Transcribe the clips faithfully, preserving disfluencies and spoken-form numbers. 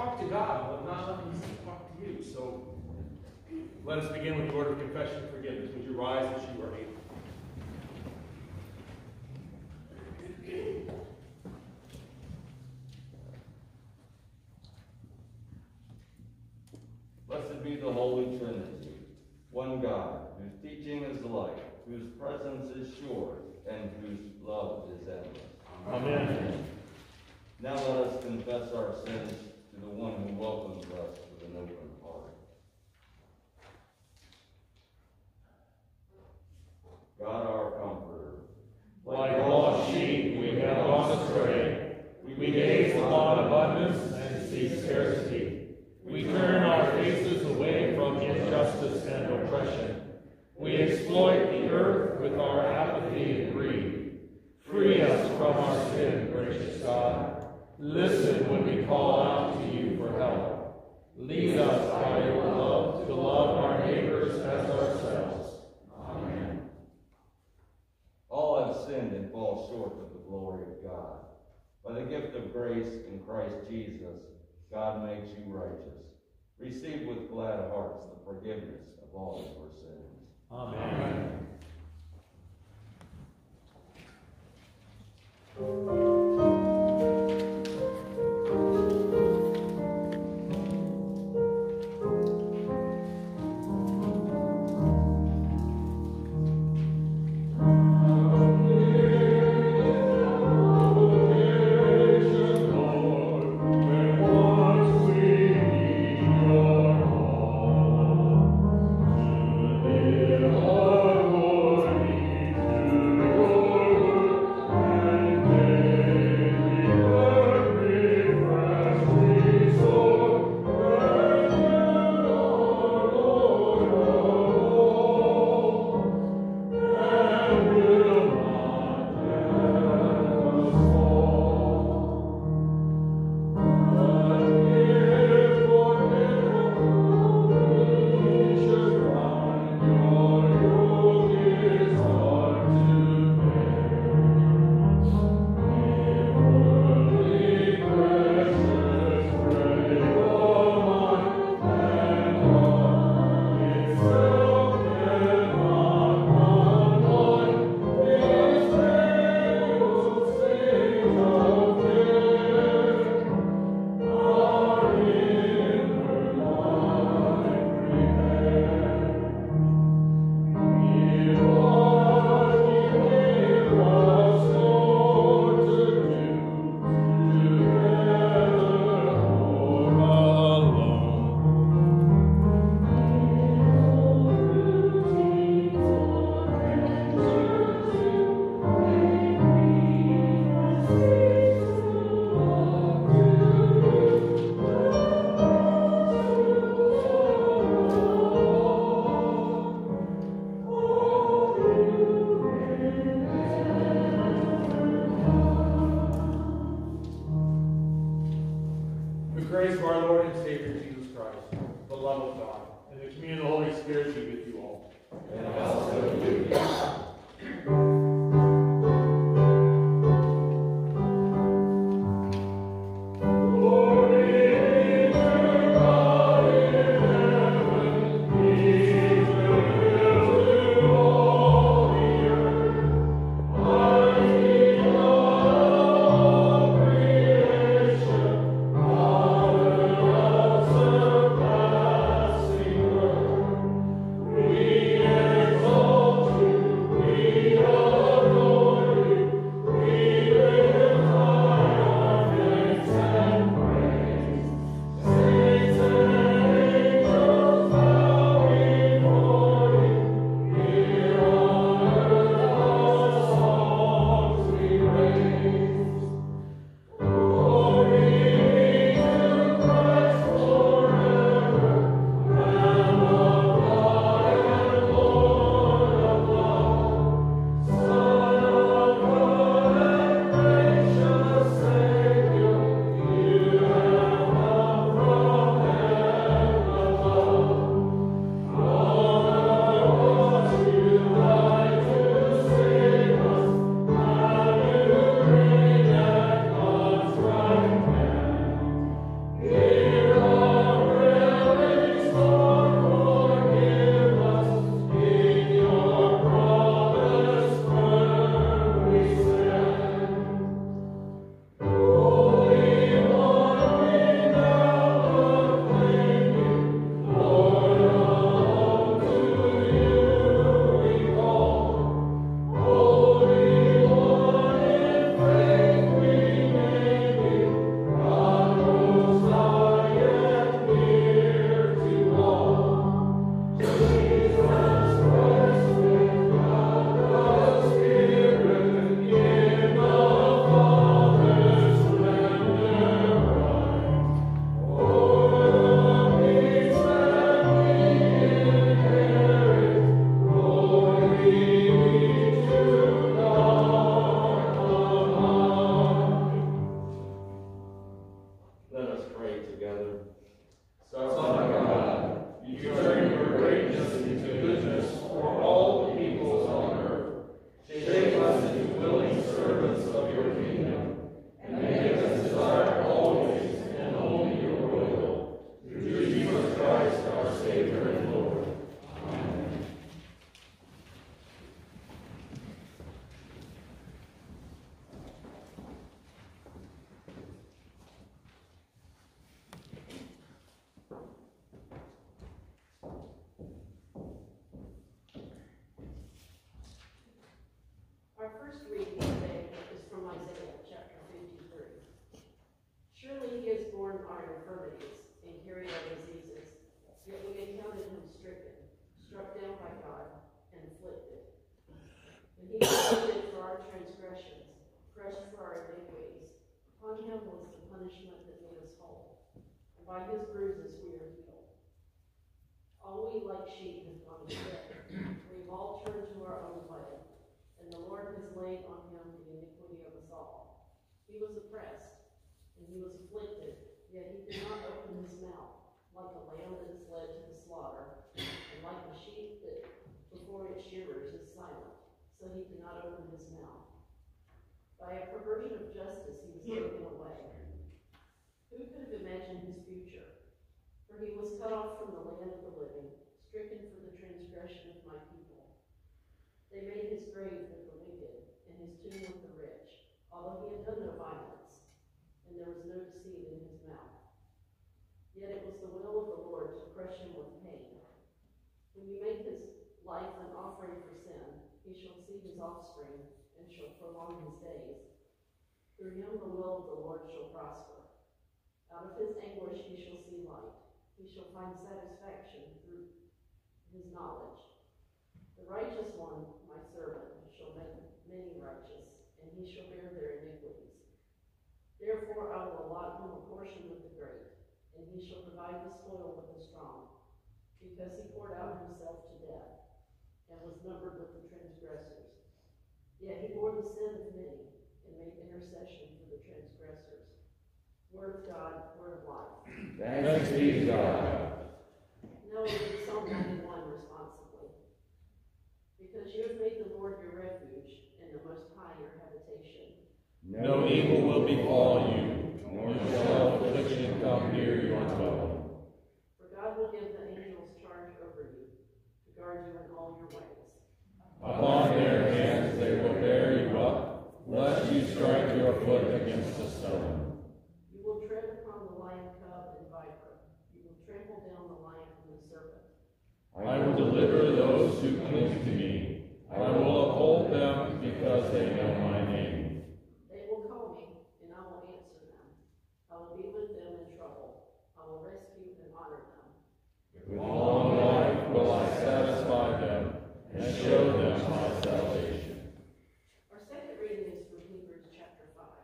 talk to God, but not let Him talk to you. So let us begin with the word of confession and forgiveness. Would you rise as you are able? Blessed be the Holy Trinity, one God, whose teaching is light, whose presence is sure, and whose love is endless. Amen. Amen. Now let us confess our sins to the one who welcomes us with an open heart. God, our Comforter, like lost sheep we have gone astray. We gaze upon abundance and see scarcity. We turn our faces away from injustice and oppression. We exploit the earth with our apathy and greed. Free us from our sin, gracious God. Listen when we call out to you for help. Lead us by your love to love our neighbors as ourselves. Amen. All have sinned and fall short of the glory of God. By the gift of grace in Christ Jesus, God makes you righteous. Receive with glad hearts the forgiveness of all your sins. Amen. We us into goodness for all the peoples on earth. Shape us into willing servants of your kingdom, and make us desire always and only your will. Through Jesus Christ, our Savior and Lord. Amen. Our first reading today is from Isaiah chapter fifty-three. Surely he has borne our infirmities and carried our diseases, yet we accounted him stricken, struck down by God, and afflicted. And he was wounded for our transgressions, crushed for our iniquities. Upon him was the punishment that made us whole, and by his bruises we are healed. All we like sheep have gone astray. We've all turned to our own way, and the Lord has laid on him the iniquity of us all. He was oppressed, and he was afflicted, yet he did not open his mouth, like a lamb that is led to the slaughter, and like a sheep that before its shearers is silent, so he did not open his mouth. By a perversion of justice he was taken away. Who could have imagined his future? For he was cut off from the land of the living, stricken for the transgression of my people. They made his grave with the wicked, and his tomb with the rich, although he had done no violence, and there was no deceit in his mouth. Yet it was the will of the Lord to crush him with pain. When you make his life an offering for sin, he shall see his offspring, and shall prolong his days. Through him the will of the Lord shall prosper. Out of his anguish he shall see light. He shall find satisfaction through his knowledge. The righteous one, my servant, shall make many righteous, and he shall bear their iniquities. Therefore I will allot him a portion with the great, and he shall divide the spoil with the strong, because he poured out himself to death, and was numbered with the transgressors. Yet he bore the sin of many, and made intercession for the transgressors. Word of God, word of life. Thanks be to God. Now we read Psalm ninety-one responsibly. Because you have made the Lord your refuge, and the Most High your habitation. No evil will befall you, nor shall affliction come near your dwelling. For God will give the angels charge over you, to guard you in all your ways. Upon their hands they will bear you up, lest you strike your foot against a stone. You will tread upon the lion cub and viper. You will trample down the lion and the serpent. I will deliver those who cling to me. I will uphold them because they know my name. They will call me, and I will answer them. I will be with them in trouble. I will rescue and honor them. With long life will I satisfy them and show them my salvation. Our second reading is from Hebrews chapter five.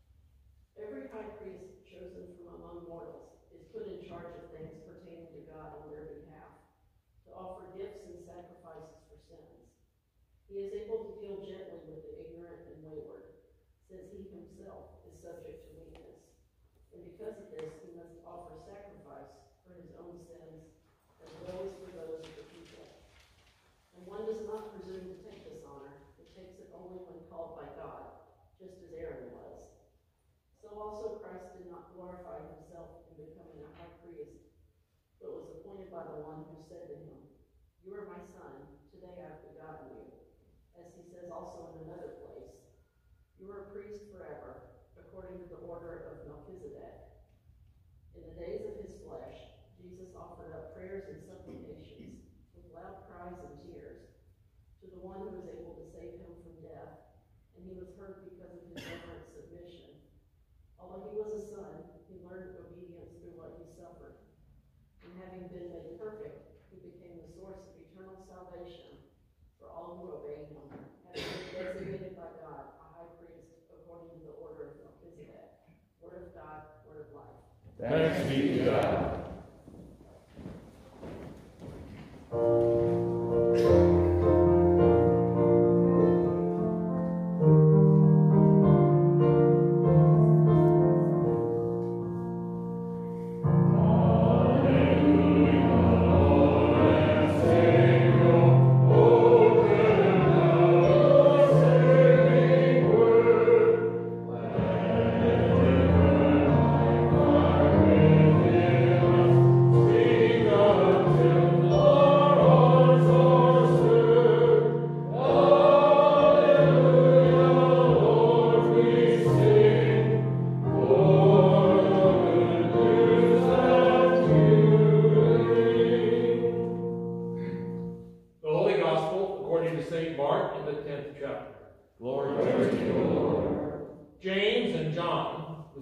Every high priest chosen from among mortals is put in charge of things pertaining to God on their behalf, to offer gifts and sacrifices for sins. He is able to deal gently with the ignorant and wayward, since he himself is subject to weakness. And because of this, he must offer sacrifice for his own sins, as well as for those of the people. And one does not presume to take this honor, but takes it only when called by God, just as Aaron was. So also Christ did not glorify himself in becoming a high priest, but was appointed by the one who said to him, "You are my son, today I have begotten you." As he says also in another place, "You are a priest forever, according to the order of Melchizedek." In the days of his flesh, Jesus offered up prayers and supplications, with loud cries and tears, to the one who was able to save him from death, and he was heard because of his reverent submission. Although he was a son, he learned obedience through what he suffered. And having been made perfect, he became the source of eternal salvation for all who obey him, having been designated by God a high priest according to the order of Melchizedek. Word of God, word of life. Thanks be to God. Alleluia, Lord and Savior.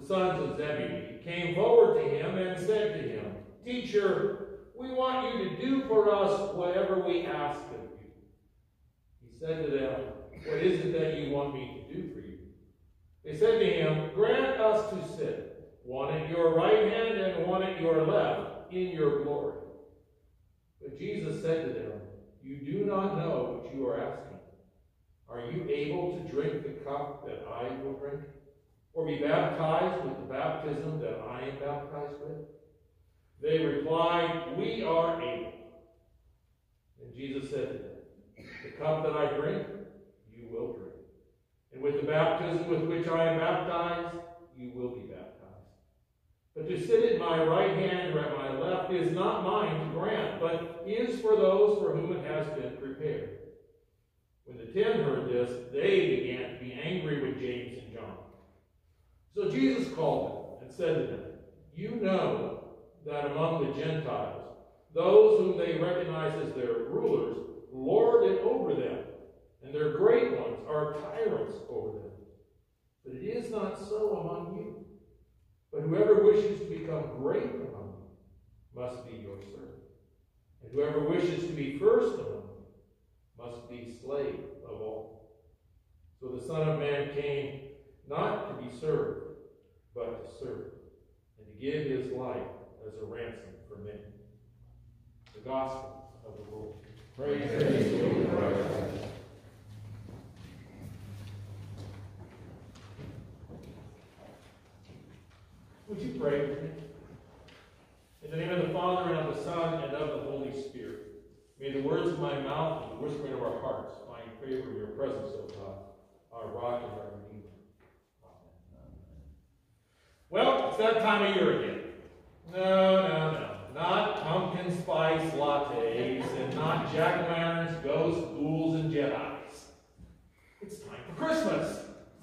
the sons of Zebedee, came forward to him and said to him, Teacher, we want you to do for us whatever we ask of you. He said to them, What is it that you want me to do for you? They said to him, Grant us to sit, one at your right hand and one at your left, in your glory. But Jesus said to them, You do not know what you are asking. Are you able to drink the cup that I will drink? Or be baptized with the baptism that I am baptized with? They replied, We are able. And Jesus said to them, The cup that I drink, you will drink. And with the baptism with which I am baptized, you will be baptized. But to sit at my right hand or at my left is not mine to grant, but is for those for whom it has been prepared. When the ten heard this, they began to be angry with James and John. So Jesus called them and said to them, You know that among the Gentiles, those whom they recognize as their rulers lord it over them, and their great ones are tyrants over them. But it is not so among you. But whoever wishes to become great among you must be your servant. And whoever wishes to be first among you must be slave of all. So the Son of Man came not to be served, but to serve, and to give his life as a ransom for many. The Gospel of the Lord. Praise to you, Christ. Would you pray with me? In the name of the Father, and of the Son, and of the Holy Spirit, may the words of my mouth and the whispering of our hearts find favor in your presence, O God, our rock and our redeemer. Amen. Well, it's that time of year again. No, no, no. Not pumpkin spice lattes, and not jack-o'-lanterns, ghosts, ghouls, and Jedis. It's time for Christmas.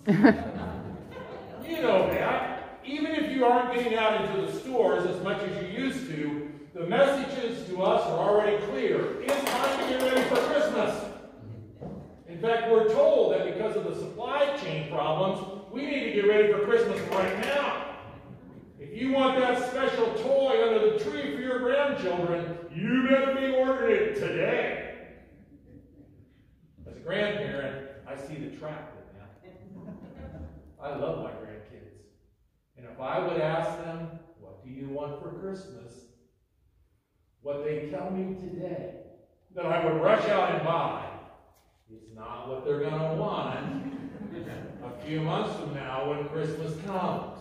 You know that. Even if you aren't getting out into the stores as much as you used to, the messages to us are already clear. It's time to get ready for Christmas. In fact, we're told that because of the supply chain problems, we need to get ready for Christmas right now. If you want that special toy under the tree for your grandchildren, you better be ordering it today. As a grandparent, I see the trap in that. I love my grandkids. And if I would ask them, what do you want for Christmas? What they tell me today that I would rush out and buy is not what they're going to want a few months from now when Christmas comes.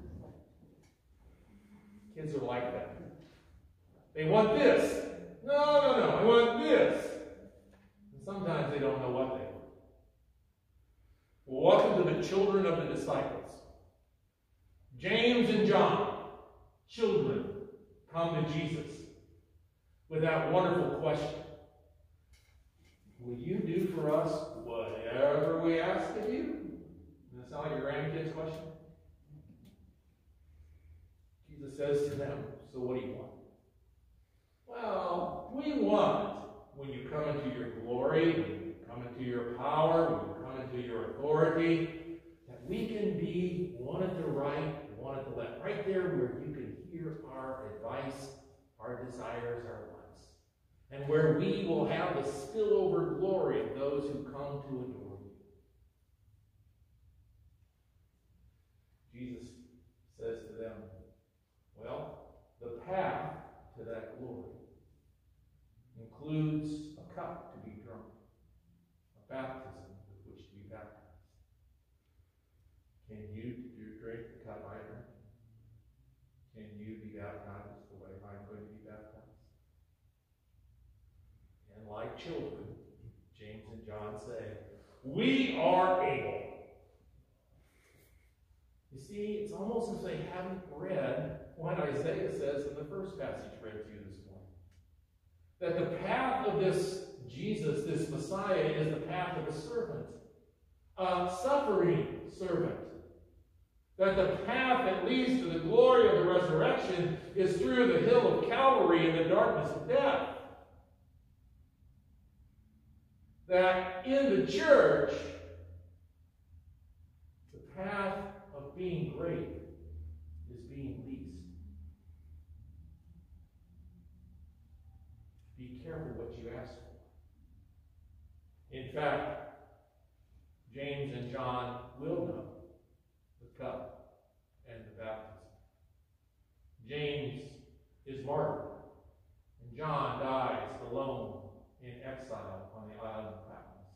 Kids are like that. They want this. No, no, no, I want this. And sometimes they don't know what they want. Well, welcome to the children of the disciples. James and John, children, come to Jesus with that wonderful question. Will you do for us whatever we ask of you? Does that sound like your grandkids' question? Jesus says to them, so what do you want? Well, we want, when you come into your glory, when you come into your power, when you come into your authority, that we can be one at the right, one at the left, right there where you can hear our advice, our desires, our wants, and where we will have the spillover glory of those who come to adore you. Jesus says to them, well, the path to that glory includes a cup to be drunk, a baptism with which to be baptized. Can you drink the cup I drink? Can you be baptized the way I'm going to be baptized? And like children, James and John say, we are able. You see, it's almost as they haven't read what Isaiah says in the first passage read to you this morning. That the path of this Jesus, this Messiah, is the path of a servant, a suffering servant. That the path that leads to the glory of the resurrection is through the hill of Calvary and the darkness of death. That in the church, the path of being great being least. Be careful what you ask for. In fact, James and John will know the cup and the baptism. James is martyred, and John dies alone in exile on the island of Patmos.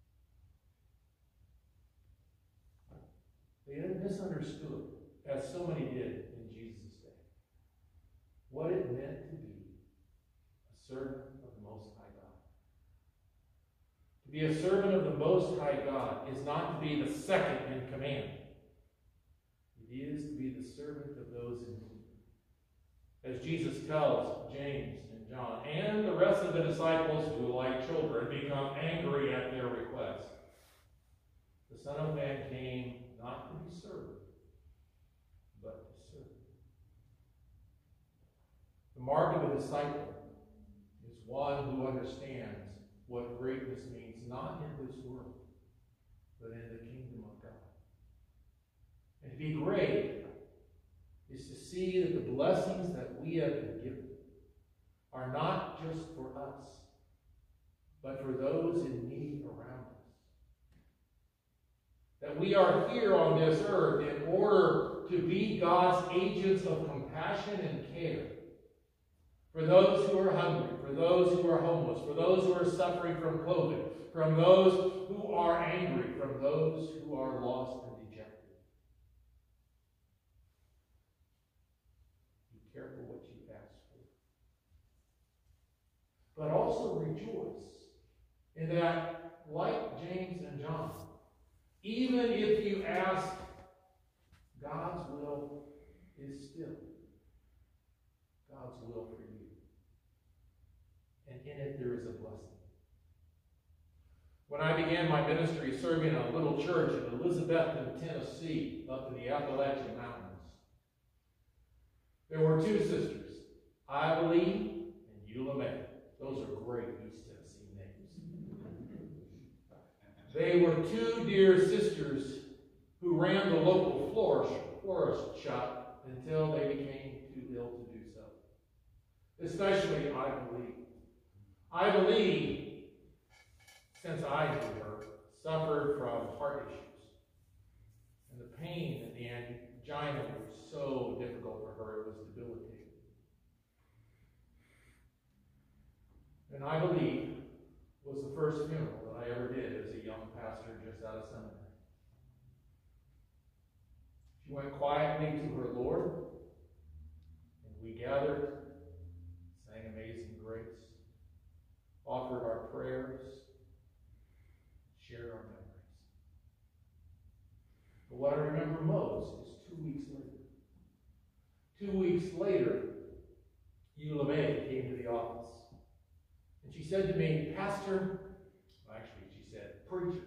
They had misunderstood, as so many did in Jesus' day, what it meant to be a servant of the Most High God. To be a servant of the Most High God is not to be the second in command. It is to be the servant of those in need. As Jesus tells James and John and the rest of the disciples who, like children, become angry at their request. The Son of Man came not to be served, but to serve. The mark of a disciple is one who understands what greatness means, not in this world, but in the kingdom of God. And to be great is to see that the blessings that we have been given are not just for us, but for those in need around us. That we are here on this earth in order to be God's agents of compassion and care for those who are hungry, for those who are homeless, for those who are suffering from COVID, from those who are angry, from those who are lost and dejected. Be careful what you ask for. But also rejoice in that, like James and John, even if you ask, God's will is still God's will for you. And in it there is a blessing. When I began my ministry serving a little church in Elizabethton, Tennessee, up in the Appalachian Mountains, there were two sisters, Ivory and Eula May. Those are great East Tennessee names. They were two dear sisters who ran the local florist, florist shop until they became too ill to do so. Especially Ivory. Ivory, since I knew her, suffered from heart issues. And the pain and the angina were so difficult for her, it was debilitating. And I believe was the first funeral that I ever did as a young pastor just out of seminary. She went quietly to her Lord, and we gathered, sang Amazing Grace, offered our prayers, shared our memories. But what I remember most is two weeks later. Two weeks later, Eula May came to the office. And she said to me, Pastor, well, actually she said, Preacher,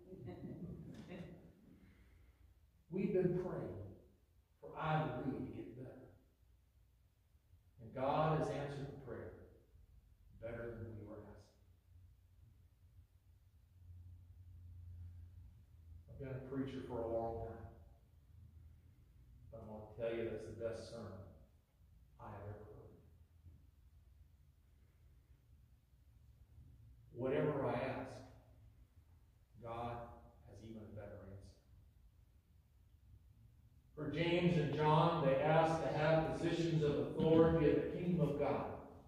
we've been praying for Ivory to get better. And God has answered the prayer better than we were asking. I've been a preacher for a long time. But I'm going to tell you that's the best sermon I have ever heard. Whatever I ask, God has even a better answer. For James and John, they asked to have positions of authority in the kingdom of God.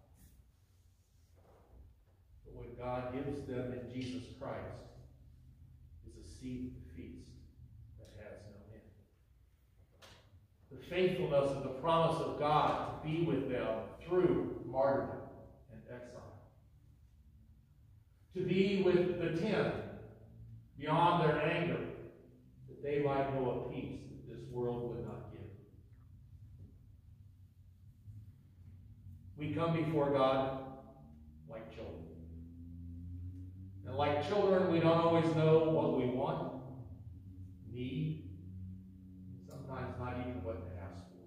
But what God gives them in Jesus Christ is a seat at the feast that has no end. The faithfulness of the promise of God to be with them through martyrdom and exile. To be with the ten beyond their anger, that they might know a peace that this world would not give. We come before God like children. And like children, we don't always know what we want, need, and sometimes not even what to ask for.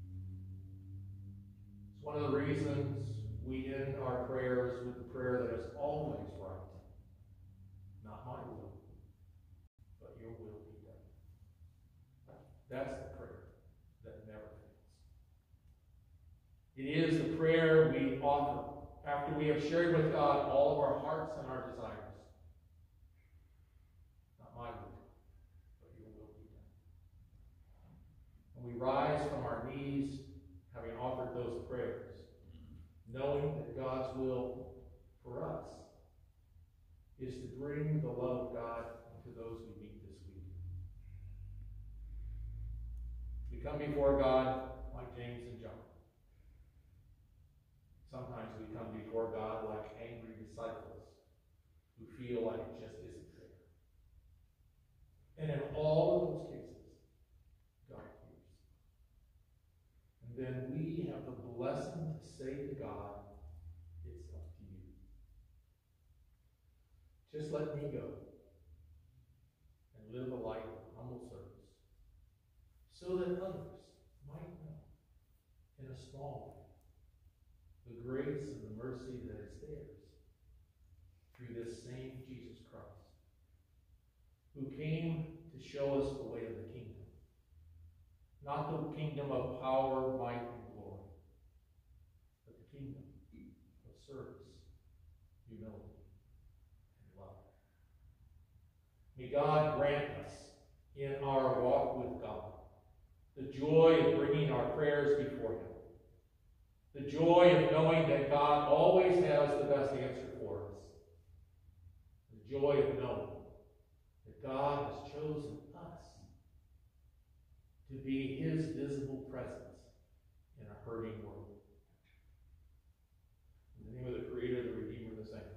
It's one of the reasons we end our prayers with the prayer that is always right. Not my will, but your will be done. That's the prayer that never fails. It is the prayer we offer after we have shared with God all of our hearts and our desires. Not my will, but your will be done. When we rise from our knees, having offered those prayers, knowing that God's will for us is to bring the love of God to those we meet this week. We come before God like James and John. Sometimes we come before God like angry disciples who feel like it just isn't fair. And in all of those cases, God hears. And then we have the blessing to say to God, it's up to you. Just let me go and live a life of humble service so that others might know in a small way the grace and the mercy that is theirs through this same Jesus Christ, who came to show us the way of the kingdom. Not the kingdom of power, might, and glory, but the kingdom of service, humility, and love. May God grant us in our walk with God the joy of bringing our prayers before Him, the joy of knowing that God always has the best answer for us, the joy of knowing that God has chosen us to be His visible presence in a hurting world. In the name of the Creator, the Redeemer, the Sanctifier.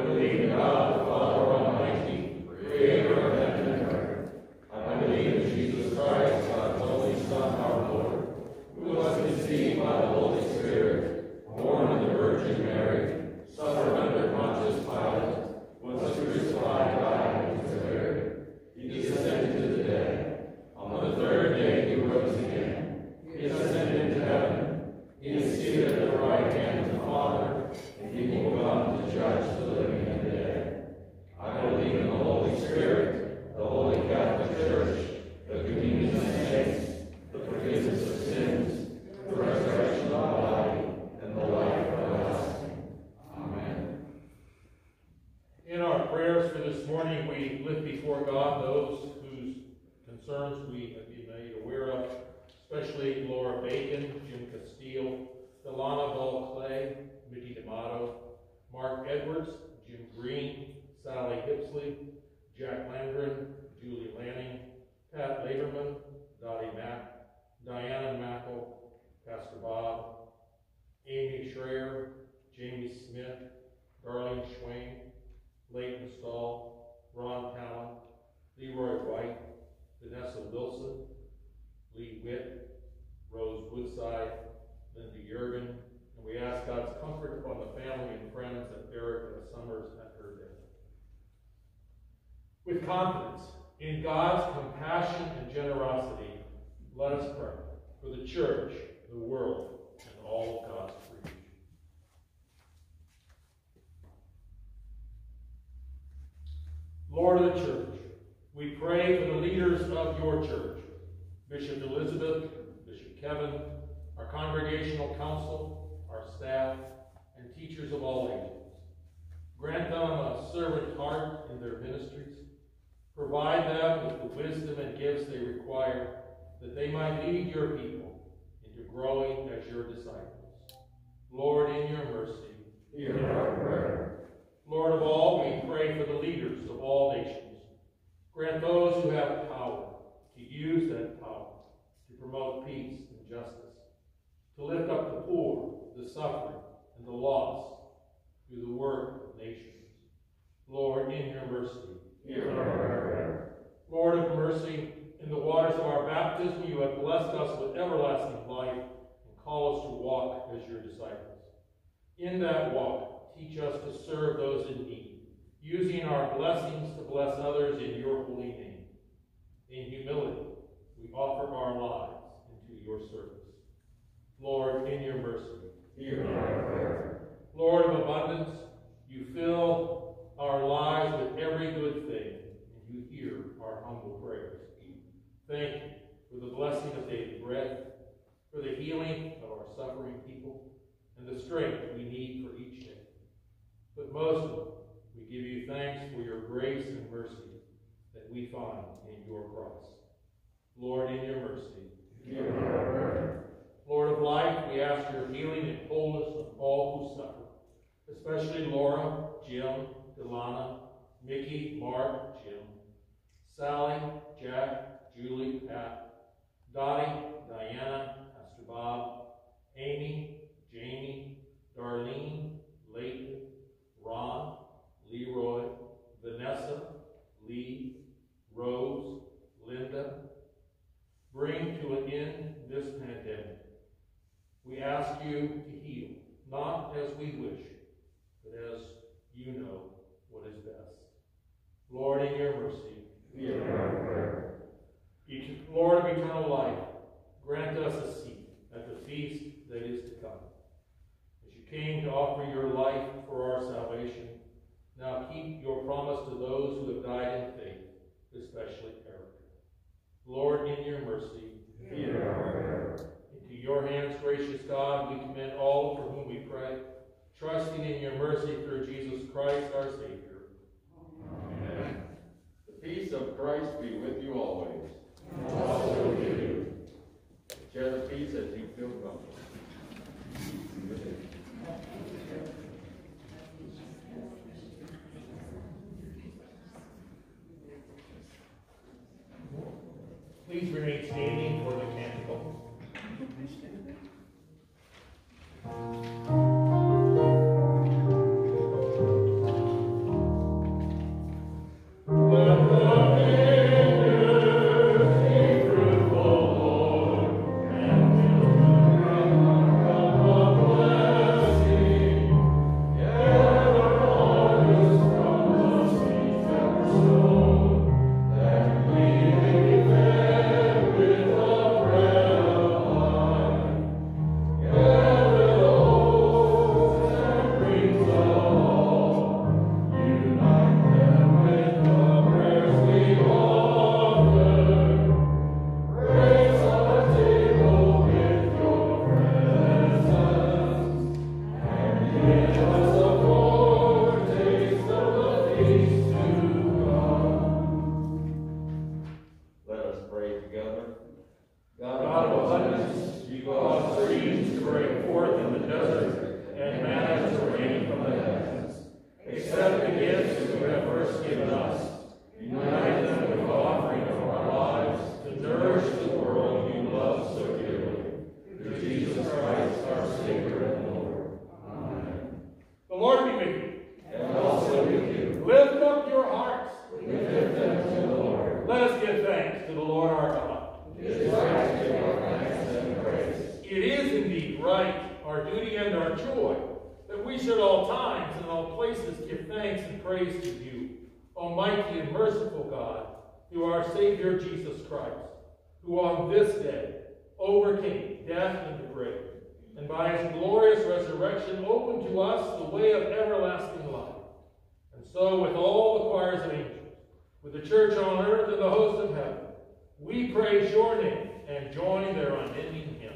believe in God, the Father Almighty, creator of heaven and earth. I believe in Jesus we have been made aware of, especially Laura Bacon, Jim Castile, Delana Ball Clay, Mickey D'Amato, Mark Edwards, Jim Green, Sally Hipsley, Jack Landgren, Julie Lanning, Pat Laberman, Dottie Mack, Diana Mackel, Pastor Bob, Amy Schreier, Jamie Smith, Darlene Schwain, Leighton Stahl, Ron Talon, Leroy White, Vanessa Wilson, Lee Witt, Rose Woodside, Linda Jurgen, and we ask God's comfort upon the family and friends of Erica Summers at her death. With confidence in God's compassion and generosity, let us pray for the church, the world, and all of God's creation. Lord of the church, we pray for the leaders of your church, Bishop Elizabeth, Bishop Kevin, our congregational council, our staff, and teachers of all ages. Grant them a servant heart in their ministries. Provide them with the wisdom and gifts they require, that they might lead your people into growing as your disciples. Lord, in your mercy, hear our prayer. Lord of all, we pray for the leaders of all nations. Grant those who have power to use that power to promote peace and justice, to lift up the poor, the suffering, and the lost through the work of nations. Lord, in your mercy, hear our prayer. Lord of mercy, in the waters of our baptism, you have blessed us with everlasting life and call us to walk as your disciples. In that walk, teach us to serve those in need, using our blessings to bless others in your holy name. In humility, we offer our lives into your service. Lord, in your mercy, hear our prayer. Lord of abundance, you fill our lives with every good thing, and you hear our humble prayers. Thank you for the blessing of daily bread, for the healing of our suffering people, and the strength we need for each day. But most of all, we give you thanks for your grace and mercy that we find in your cross. Lord, in your mercy, hear our prayer. Lord of life, we ask your healing and wholeness of all who suffer, especially Laura, Jim, Delana, Mickey, Mark, Jim, Sally, Jack, Julie, Pat, Dottie, Diana, Pastor Bob, Amy, Jamie, Darlene, Leighton, Ron, Leroy, Vanessa, Lee, Rose, Linda. Bring to an end this pandemic. We ask you to heal, not as we wish, but as you know what is best. Lord, in your mercy, hear our prayer. Lord of eternal life, grant us a seat at the feast that is to come. As you came to offer your life for our salvation, now keep your promise to those who have died in faith, especially Erica. Lord, in your mercy, hear our prayer. into your hands, gracious God, we commend all for whom we pray, trusting in your mercy through Jesus Christ, our Savior. Amen. The peace of Christ be with you always. And also with you. Share the peace as you feel comfortable. Please remain standing for the canticle. God of abundance, you cause streams to break forth in the desert, and manna to rain from the heavens. Accept the gifts you have first given us. Unite them with the offering of our lives to nourish the world you love so dearly. Through Jesus Christ, our Savior and Lord. Amen. The Lord be with you. And also with you. Lift up your hearts. We lift them to the Lord. Let us give thanks to the Lord our God. It is right to give our thanks and praise. It is indeed right, our duty and our joy, that we should all times and all places give thanks and praise to you, Almighty and merciful God, through our Savior Jesus Christ, who on this day overcame death and the grave, and by his glorious resurrection opened to us the way of everlasting life. And so with all the choirs of angels, with the church on earth and the host of heaven, we praise your name and join their unending hymn.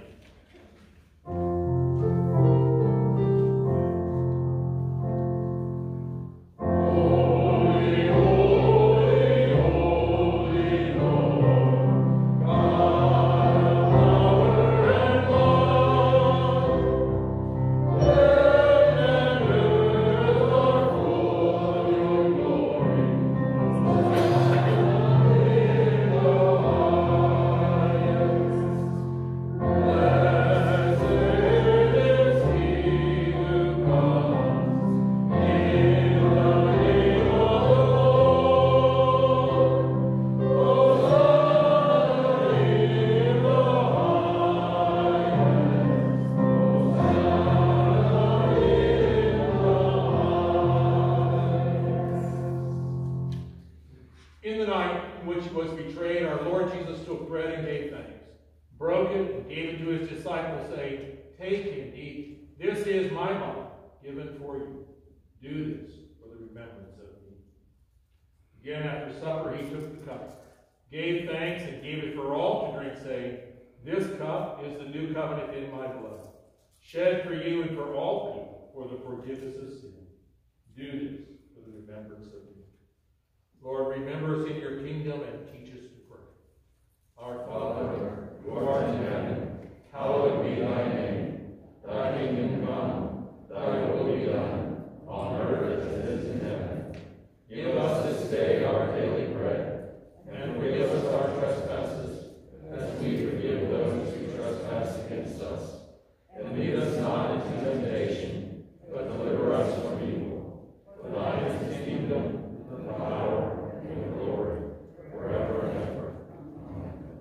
In the night in which he was betrayed, our Lord Jesus took bread and gave thanks, broke it, and gave it to his disciples, saying, "Take and eat. This is my body, given for you. Do this for the remembrance of me." Again, after supper, he took the cup, gave thanks, and gave it for all to drink, saying, "This cup is the new covenant in my blood, shed for you and for all people for the forgiveness of sin. Do this for the remembrance of me." Lord, remember us in your kingdom and teach us to pray. Our Father, who art in heaven, hallowed be thy name. Thy kingdom come, thy will be done, on earth as it is in heaven. Give us this day our daily bread, and forgive us our trespasses, as we forgive those who trespass against us. And lead us not into temptation, but deliver us from evil. For thine is the kingdom, the power, and the glory, forever and ever. Amen.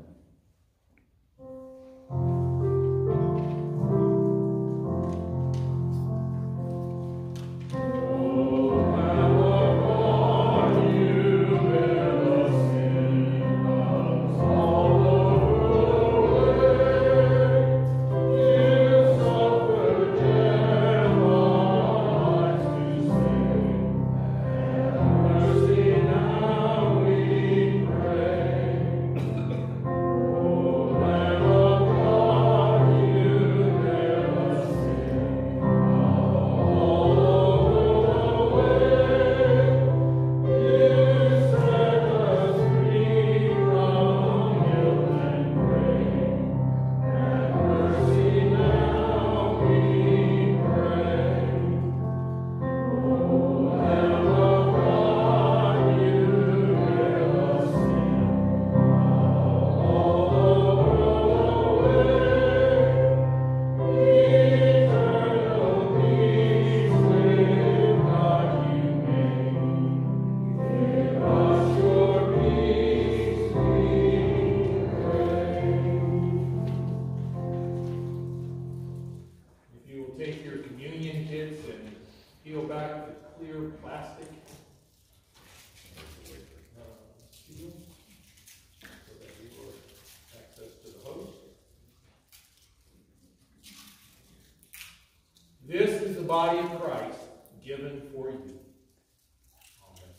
This is the body of Christ given for you. Amen.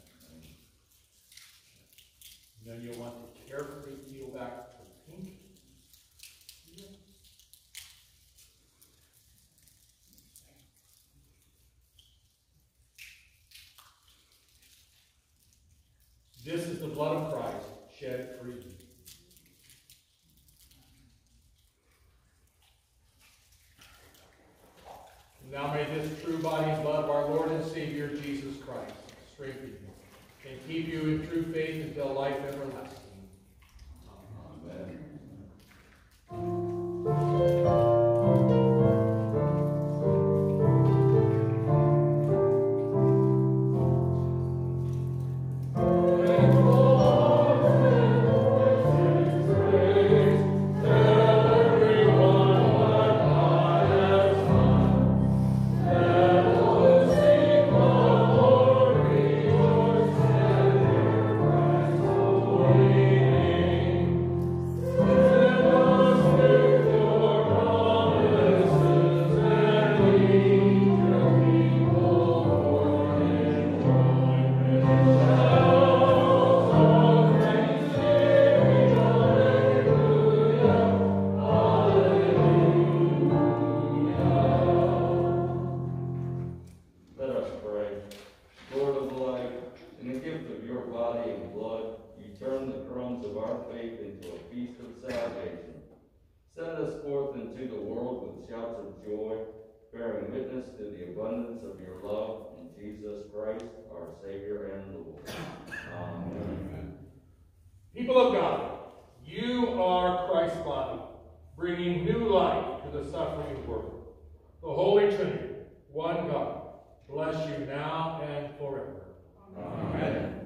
And then you'll want to carefully peel back the pink. This is the blood of Christ shed for you. Now may this true body and blood of our Lord and Savior Jesus Christ strengthen you and keep you in true faith until life everlasting. Amen. People of God, you are Christ's body, bringing new life to the suffering world. The Holy Trinity, one God, bless you now and forever. Amen.